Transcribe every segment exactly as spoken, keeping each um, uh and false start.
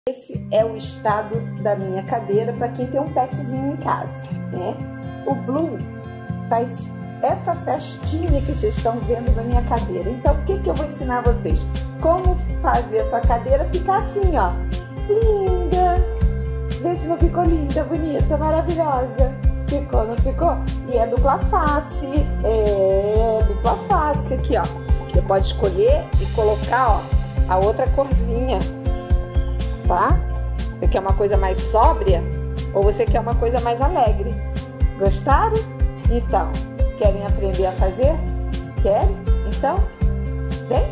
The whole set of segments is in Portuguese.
Esse é o estado da minha cadeira para quem tem um petzinho em casa, né? O Blue faz essa festinha que vocês estão vendo na minha cadeira. Então, o que que eu vou ensinar a vocês? Como fazer a sua cadeira ficar assim, ó. Linda! Vê se não ficou linda, bonita, maravilhosa. Ficou, não ficou? E é dupla face. É dupla face aqui, ó. Você pode escolher e colocar, ó, a outra corzinha. Tá? Você quer uma coisa mais sóbria ou você quer uma coisa mais alegre? Gostaram? Então, querem aprender a fazer? Querem? Então, vem!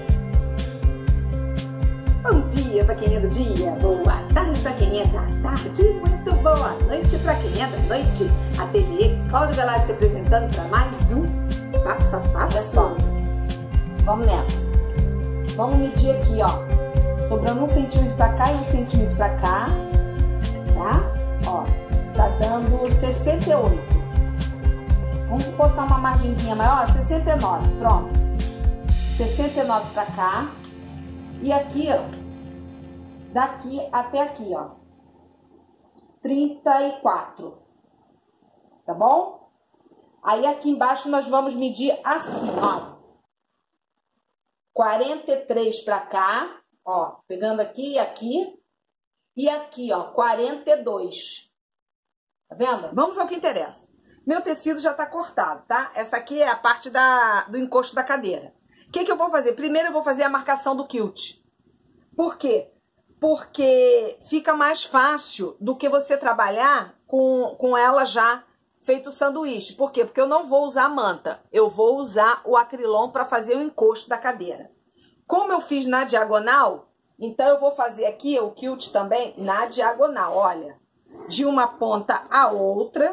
Bom dia para quem é do dia, boa tarde para quem é da tarde, muito boa noite para quem é da noite. Ateliê Cláudia Velarde se apresentando para mais um Passo a Passo. Olha só, vamos nessa. Vamos medir aqui, ó. Sobrando um centímetro pra cá e um centímetro pra cá, tá? Ó, tá dando sessenta e oito. Vamos botar uma margenzinha maior, sessenta e nove, pronto. sessenta e nove pra cá. E aqui, ó, daqui até aqui, ó, trinta e quatro. Tá bom? Aí aqui embaixo nós vamos medir assim, ó. quarenta e três pra cá. Ó, pegando aqui e aqui. E aqui, ó, quarenta e dois. Tá vendo? Vamos ao que interessa. Meu tecido já tá cortado, tá? Essa aqui é a parte da, do encosto da cadeira. O que que eu vou fazer? Primeiro eu vou fazer a marcação do quilt. Por quê? Porque fica mais fácil do que você trabalhar com, com ela já feito sanduíche. Por quê? Porque eu não vou usar a manta. Eu vou usar o acrilon para fazer o encosto da cadeira. Como eu fiz na diagonal, então eu vou fazer aqui o quilt também na diagonal, olha. De uma ponta a outra.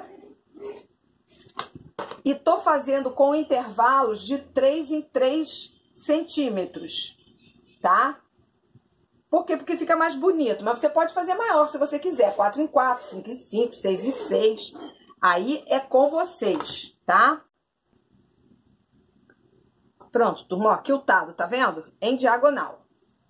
E tô fazendo com intervalos de três em três centímetros, tá? Por quê? Porque fica mais bonito. Mas você pode fazer maior se você quiser. quatro em quatro, cinco em cinco, seis em seis. Aí é com vocês, tá? Pronto, turma, ó, quiltado, tá vendo? Em diagonal.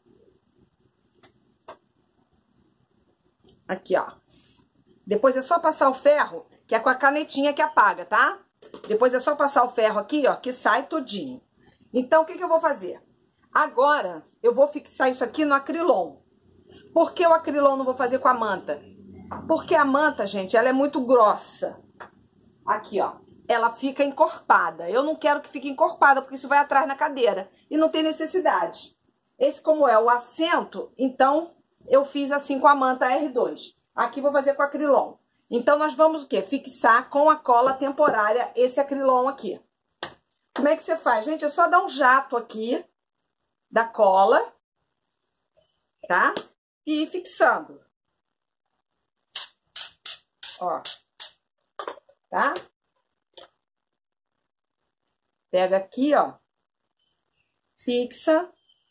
Aqui, ó. Depois é só passar o ferro, que é com a canetinha que apaga, tá? Depois é só passar o ferro aqui, ó, que sai todinho. Então, o que que eu vou fazer? Agora, eu vou fixar isso aqui no acrilon. Por que o acrilon não vou fazer com a manta? Porque a manta, gente, ela é muito grossa. Aqui, ó. Ela fica encorpada. Eu não quero que fique encorpada, porque isso vai atrás na cadeira. E não tem necessidade. Esse, como é o assento, então, eu fiz assim com a manta R dois. Aqui vou fazer com acrilon. Então, nós vamos o quê? Fixar com a cola temporária esse acrilon aqui. Como é que você faz? Gente, é só dar um jato aqui da cola, tá? E ir fixando. Ó. Tá? Pega aqui, ó, fixa.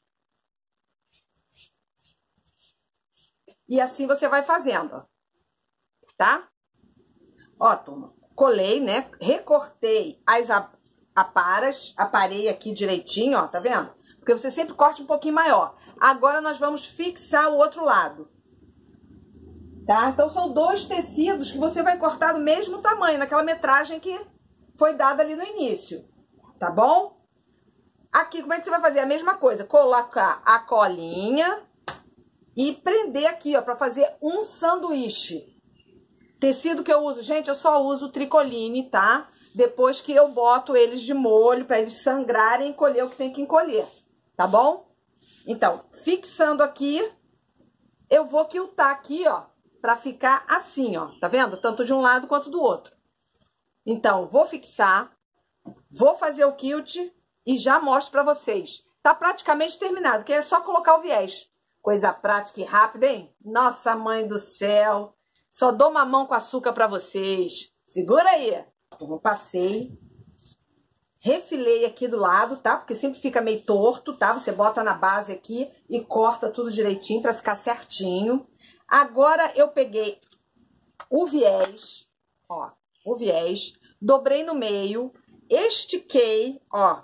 E assim você vai fazendo, ó, tá? Ó, turma, colei, né? Recortei as aparas, aparei aqui direitinho, ó, tá vendo? Porque você sempre corta um pouquinho maior. Agora nós vamos fixar o outro lado, tá? Então são dois tecidos que você vai cortar do mesmo tamanho, naquela metragem que foi dada ali no início. Tá bom? Aqui, como é que você vai fazer? A mesma coisa. Colocar a colinha e prender aqui, ó, pra fazer um sanduíche. Tecido que eu uso, gente, eu só uso tricoline, tá? Depois que eu boto eles de molho, pra eles sangrarem e encolher o que tem que encolher. Tá bom? Então, fixando aqui, eu vou quiltar aqui, ó, pra ficar assim, ó. Tá vendo? Tanto de um lado quanto do outro. Então, vou fixar. Vou fazer o quilt e já mostro pra vocês. Tá praticamente terminado, que é só colocar o viés. Coisa prática e rápida, hein? Nossa, mãe do céu. Só dou mamão com açúcar pra vocês. Segura aí. Eu passei. Refilei aqui do lado, tá? Porque sempre fica meio torto, tá? Você bota na base aqui e corta tudo direitinho pra ficar certinho. Agora eu peguei o viés, ó, o viés. Dobrei no meio. Estiquei, ó,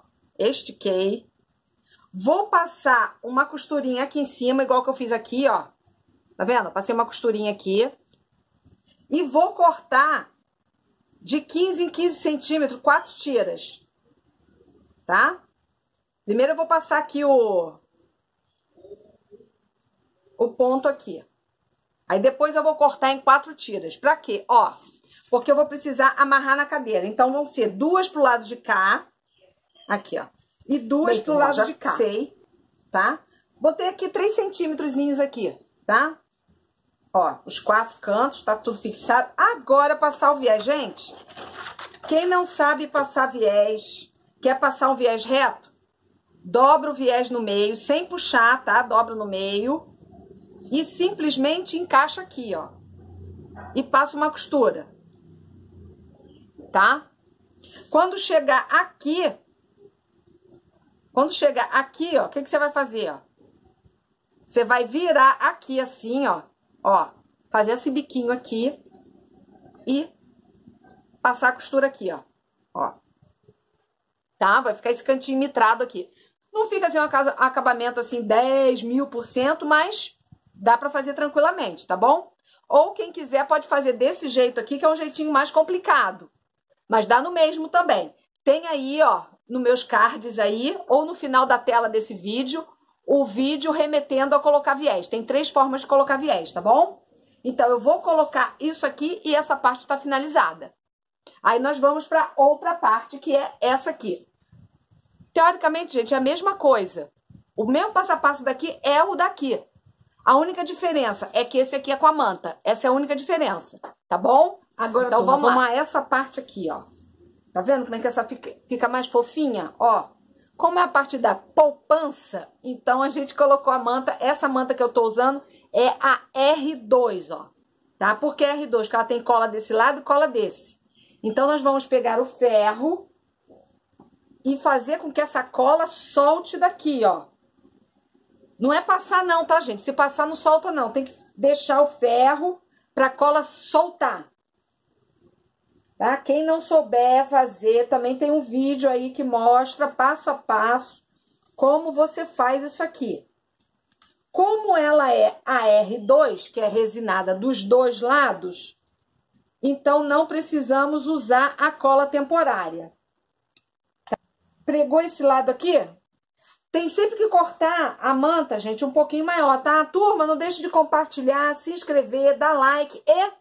estiquei. Vou passar uma costurinha aqui em cima, igual que eu fiz aqui, ó. Tá vendo? Passei uma costurinha aqui. E vou cortar de quinze em quinze centímetros, quatro tiras. Tá? Primeiro eu vou passar aqui o... o ponto aqui. Aí depois eu vou cortar em quatro tiras. Pra quê? Ó, porque eu vou precisar amarrar na cadeira. Então, vão ser duas pro lado de cá. Aqui, ó. E duas Bem, pro lado já de cá. Sei, tá? Botei aqui três centímetrozinhos aqui, tá? Ó, os quatro cantos, tá tudo fixado. Agora, passar o viés. Gente, quem não sabe passar viés, quer passar um viés reto, dobra o viés no meio, sem puxar, tá? Dobra no meio. E simplesmente encaixa aqui, ó. E passa uma costura. Tá? Quando chegar aqui, quando chegar aqui, ó, o que que você vai fazer, ó? Você vai virar aqui assim, ó. Ó, fazer esse biquinho aqui e passar a costura aqui, ó. Ó. Tá? Vai ficar esse cantinho mitrado aqui. Não fica assim um acabamento assim dez mil por cento, mas dá pra fazer tranquilamente, tá bom? Ou quem quiser pode fazer desse jeito aqui, que é um jeitinho mais complicado. Mas dá no mesmo também. Tem aí, ó, nos meus cards aí, ou no final da tela desse vídeo, o vídeo remetendo a colocar viés. Tem três formas de colocar viés, tá bom? Então, eu vou colocar isso aqui e essa parte tá finalizada. Aí, nós vamos pra outra parte, que é essa aqui. Teoricamente, gente, é a mesma coisa. O mesmo passo a passo daqui é o daqui. A única diferença é que esse aqui é com a manta. Essa é a única diferença, tá bom? Agora, então, turma, vamos, vamos a essa parte aqui, ó. Tá vendo como é que essa fica, fica mais fofinha? Ó, como é a parte da poupança, então a gente colocou a manta. Essa manta que eu tô usando é a R dois, ó. Tá? Por que R dois? Porque ela tem cola desse lado e cola desse. Então, nós vamos pegar o ferro e fazer com que essa cola solte daqui, ó. Não é passar não, tá, gente? Se passar, não solta não. Tem que deixar o ferro pra cola soltar. Tá? Quem não souber fazer, também tem um vídeo aí que mostra passo a passo como você faz isso aqui. Como ela é a R dois, que é resinada dos dois lados, então não precisamos usar a cola temporária. Pregou esse lado aqui? Tem sempre que cortar a manta, gente, um pouquinho maior, tá? Turma, não deixe de compartilhar, se inscrever, dar like e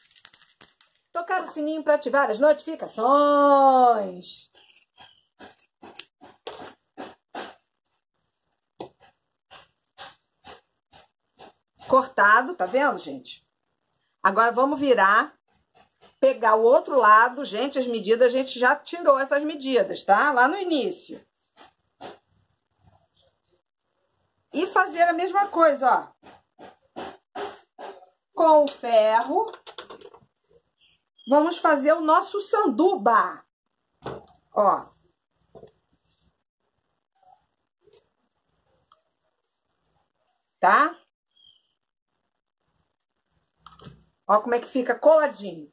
tocar o sininho para ativar as notificações. Cortado, tá vendo, gente? Agora vamos virar, pegar o outro lado. Gente, as medidas, a gente já tirou essas medidas, tá? Lá no início. E fazer a mesma coisa, ó. Com o ferro, vamos fazer o nosso sanduba. Ó. Tá? Ó como é que fica coladinho.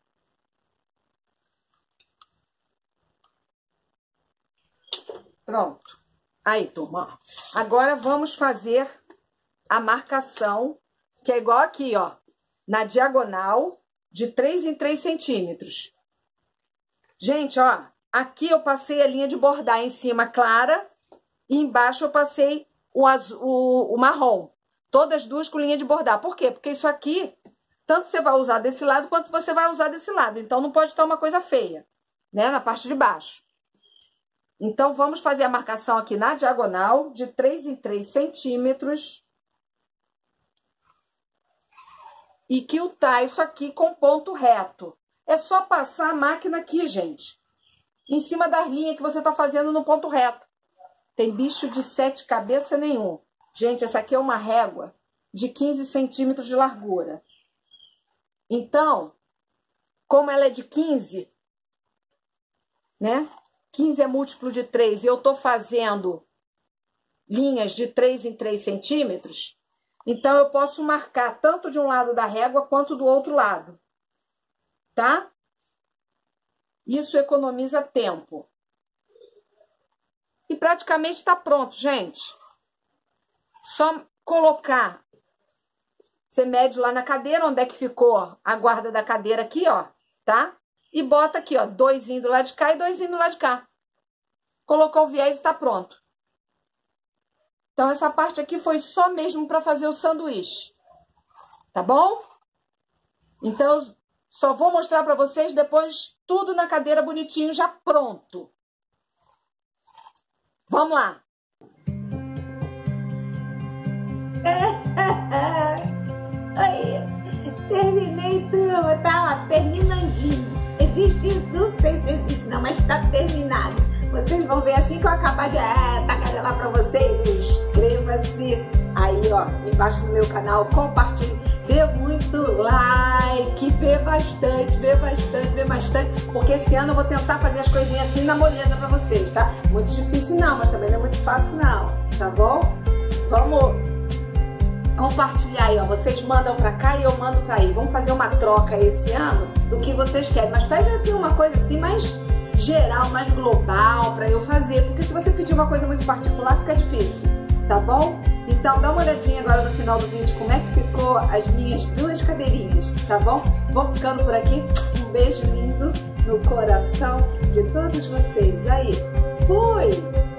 Pronto. Aí, turma, ó. Agora vamos fazer a marcação, que é igual aqui, ó. Na diagonal, de três em três centímetros. Gente, ó. Aqui eu passei a linha de bordar em cima clara. E embaixo eu passei o, azul, o, o marrom. Todas duas com linha de bordar. Por quê? Porque isso aqui, tanto você vai usar desse lado, quanto você vai usar desse lado. Então, não pode estar uma coisa feia, né? Na parte de baixo. Então, vamos fazer a marcação aqui na diagonal, de três em três centímetros. E quiltar isso aqui com ponto reto. É só passar a máquina aqui, gente. Em cima das linhas que você tá fazendo no ponto reto. Tem bicho de sete cabeças nenhum. Gente, essa aqui é uma régua de quinze centímetros de largura. Então, como ela é de quinze, né? quinze é múltiplo de três e eu tô fazendo linhas de três em três centímetros, então eu posso marcar tanto de um lado da régua quanto do outro lado, tá? Isso economiza tempo. E praticamente tá pronto, gente. Só colocar Você mede lá na cadeira, onde é que ficou a guarda da cadeira aqui, ó, tá? E bota aqui, ó, dois do lado de cá e dois do lado de cá. Colocou o viés e tá pronto. Então, essa parte aqui foi só mesmo para fazer o sanduíche. Tá bom? Então, só vou mostrar para vocês depois tudo na cadeira bonitinho, já pronto. Vamos lá. Aí, terminei, turma, tá? Ó, terminandinho. Existe isso? Não sei se existe não, mas tá terminado. Vocês vão ver assim que eu acabar de é, tagarelar pra vocês. Inscreva-se aí, ó, embaixo do meu canal, compartilhe, dê muito like, vê bastante, vê bastante, vê bastante, porque esse ano eu vou tentar fazer as coisinhas assim na moleza pra vocês, tá? Muito difícil não, mas também não é muito fácil não, tá bom? Vamos compartilhar aí, ó, vocês mandam pra cá e eu mando pra aí. Vamos fazer uma troca esse ano do que vocês querem, mas pede assim uma coisa assim mais geral, mais global pra eu fazer, porque se você pedir uma coisa muito particular fica difícil, tá bom? Então dá uma olhadinha agora no final do vídeo como é que ficou as minhas duas cadeirinhas, tá bom? Vou ficando por aqui, um beijo lindo no coração de todos vocês. Aí, fui!